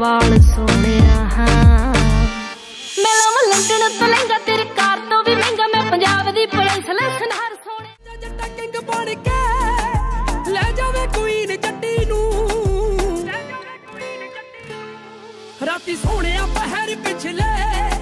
वाल सोहणिया हाँ मैं लावां लंडन तो लहंगा तेरे कार तो भी महंगा मैं पंजाब दी पुलिस लैसन हर सोहणे जट्टा किंग बन के ले जावे क्वीन जट्टी नूं राती सोहणिया पहर पिछले